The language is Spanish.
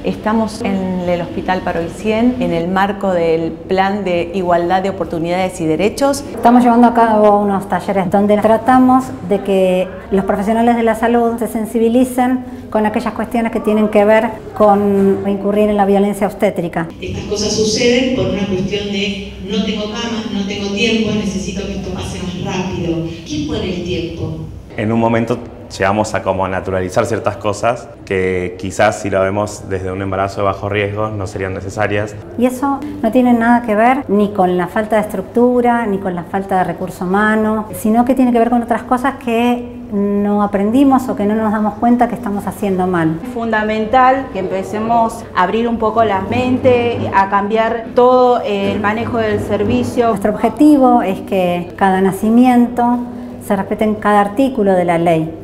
Estamos en el Hospital Paroy 100 en el marco del Plan de Igualdad de Oportunidades y Derechos. Estamos llevando a cabo unos talleres donde tratamos de que los profesionales de la salud se sensibilicen con aquellas cuestiones que tienen que ver con incurrir en la violencia obstétrica. Estas cosas suceden por una cuestión de no tengo camas, no tengo tiempo, necesito que esto pase más rápido. ¿Quién pone el tiempo? En un momento llegamos a como naturalizar ciertas cosas que quizás si lo vemos desde un embarazo de bajo riesgo no serían necesarias. Y eso no tiene nada que ver ni con la falta de estructura, ni con la falta de recurso humano, sino que tiene que ver con otras cosas que no aprendimos o que no nos damos cuenta que estamos haciendo mal. Es fundamental que empecemos a abrir un poco la mente, a cambiar todo el manejo del servicio. Nuestro objetivo es que cada nacimiento se respete en cada artículo de la ley.